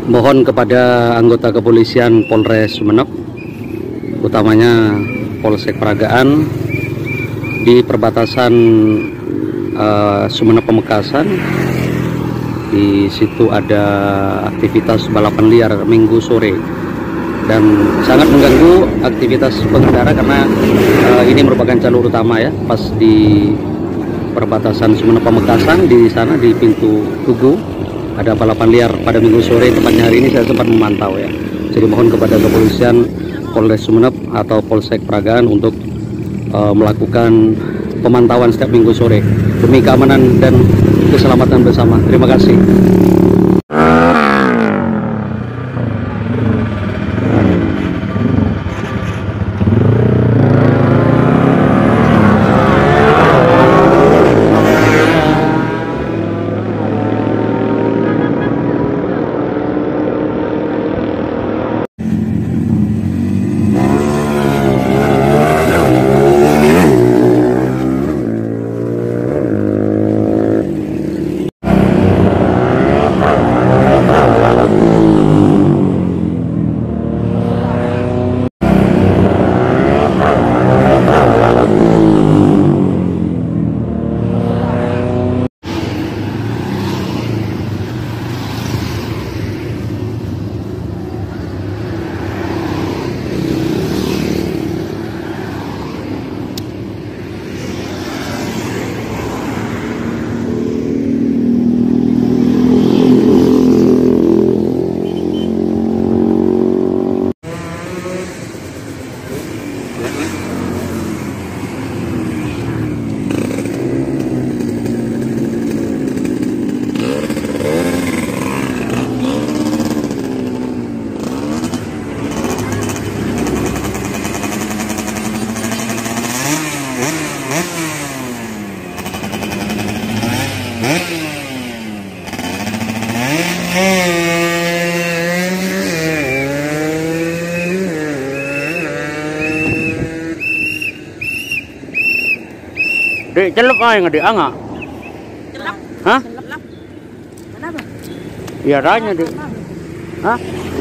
Mohon kepada anggota kepolisian Polres Sumeneb, utamanya Polsek Peragaan, di perbatasan Sumeneb Pamekasan. Di situ ada aktivitas balapan liar Minggu sore dan sangat mengganggu aktivitas pengendara karena ini merupakan jalur utama ya, pas di perbatasan Sumeneb Pamekasan. Di sana di pintu Tugu ada balapan liar pada Minggu sore, tepatnya hari ini saya sempat memantau ya. Jadi mohon kepada kepolisian Polres Sumeneb atau Polsek Peragaan untuk melakukan pemantauan setiap Minggu sore demi keamanan dan keselamatan bersama. Terima kasih. Dek celup aja nggak diangak? Celap. Hah? Celap. Kenapa? Iya ranya dek. Hah?